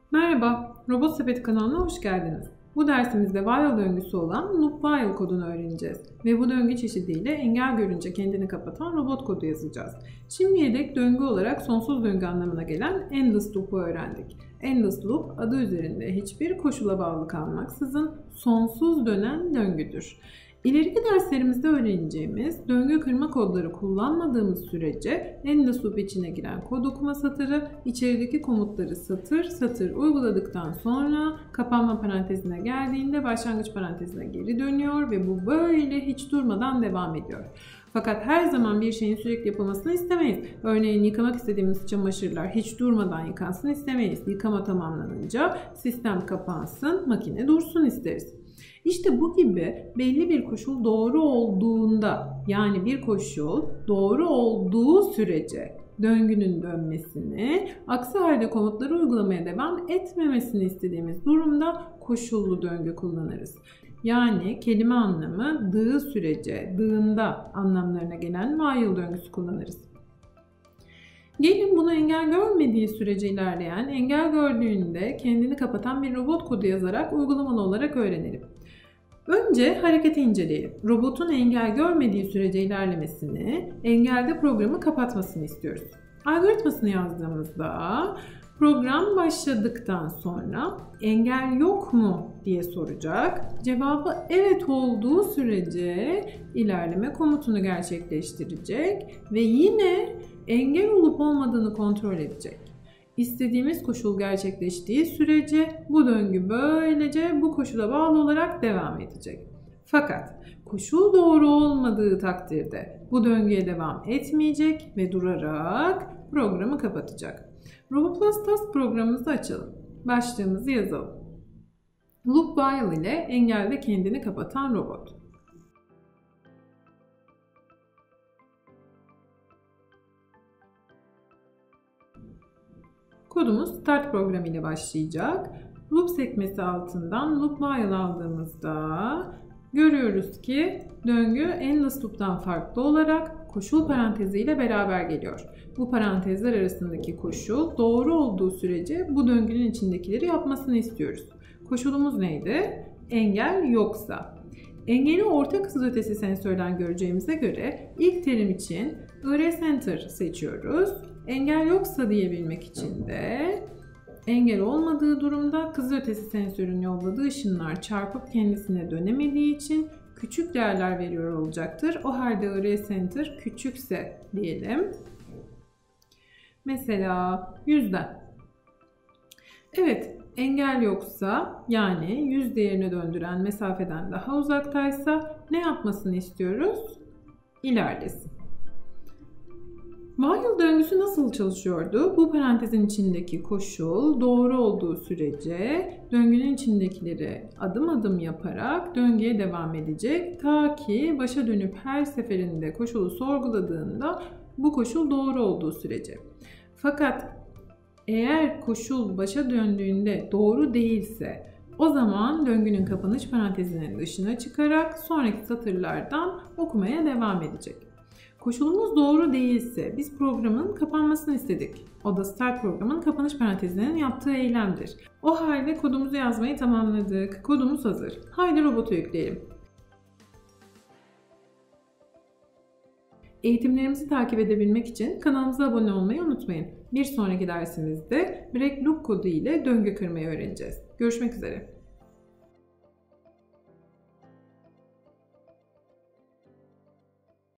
Merhaba, Robot Sepeti kanalına hoş geldiniz. Bu dersimizde while döngüsü olan loop while kodunu öğreneceğiz ve bu döngü çeşidiyle engel görünce kendini kapatan robot kodu yazacağız. Şimdiye dek döngü olarak sonsuz döngü anlamına gelen endless loop'u öğrendik. Endless loop adı üzerinde hiçbir koşula bağlı kalmaksızın sonsuz dönen döngüdür. İleriki derslerimizde öğreneceğimiz döngü kırma kodları kullanmadığımız sürece endless loop içine giren kod okuma satırı içerideki komutları satır satır uyguladıktan sonra kapanma parantezine geldiğinde başlangıç parantezine geri dönüyor ve bu böyle hiç durmadan devam ediyor. Fakat her zaman bir şeyin sürekli yapılmasını istemeyiz. Örneğin yıkamak istediğimiz çamaşırlar hiç durmadan yıkansın istemeyiz. Yıkama tamamlanınca sistem kapansın, makine dursun isteriz. İşte bu gibi belli bir koşul doğru olduğunda, yani bir koşul doğru olduğu sürece döngünün dönmesini, aksi halde komutları uygulamaya devam etmemesini istediğimiz durumda koşullu döngü kullanırız. Yani kelime anlamı dığı sürece, dığında anlamlarına gelen while döngüsü kullanırız. Gelin bunu engel görmediği sürece ilerleyen, engel gördüğünde kendini kapatan bir robot kodu yazarak uygulamalı olarak öğrenelim. Önce hareketi inceleyelim. Robotun engel görmediği sürece ilerlemesini, engelde programı kapatmasını istiyoruz. Algoritmasını yazdığımızda program başladıktan sonra engel yok mu diye soracak. Cevabı evet olduğu sürece ilerleme komutunu gerçekleştirecek ve yine engel olup olmadığını kontrol edecek. İstediğimiz koşul gerçekleştiği sürece bu döngü böylece bu koşula bağlı olarak devam edecek. Fakat koşul doğru olmadığı takdirde bu döngüye devam etmeyecek ve durarak programı kapatacak. Robot Task programımızı açalım. Başlığımızı yazalım. Loop while ile engelde kendini kapatan robot. Kodumuz start programı ile başlayacak. Loop sekmesi altından loop while aldığımızda görüyoruz ki döngü endless loop'tan farklı olarak koşul parantezi ile beraber geliyor. Bu parantezler arasındaki koşul doğru olduğu sürece bu döngünün içindekileri yapmasını istiyoruz. Koşulumuz neydi? Engel yoksa. Engeli orta kızılötesi sensörden göreceğimize göre ilk terim için IR-Center seçiyoruz. Engel yoksa diyebilmek için de engel olmadığı durumda kızılötesi sensörün yolladığı ışınlar çarpıp kendisine dönemediği için küçük değerler veriyor olacaktır. O halde IR-Center küçükse diyelim. Mesela 100'den. Evet, engel yoksa yani 100 değerini döndüren mesafeden daha uzaktaysa ne yapmasını istiyoruz? İlerlesin. While döngüsü nasıl çalışıyordu? Bu parantezin içindeki koşul doğru olduğu sürece döngünün içindekileri adım adım yaparak döngüye devam edecek. Ta ki başa dönüp her seferinde koşulu sorguladığında bu koşul doğru olduğu sürece. Fakat eğer koşul başa döndüğünde doğru değilse o zaman döngünün kapanış parantezinin dışına çıkarak sonraki satırlardan okumaya devam edecek. Koşulumuz doğru değilse biz programın kapanmasını istedik. O da start programın kapanış parantezinin yaptığı eylemdir. O halde kodumuzu yazmayı tamamladık. Kodumuz hazır. Haydi robotu yükleyelim. Eğitimlerimizi takip edebilmek için kanalımıza abone olmayı unutmayın. Bir sonraki dersimizde break loop kodu ile döngü kırmayı öğreneceğiz. Görüşmek üzere.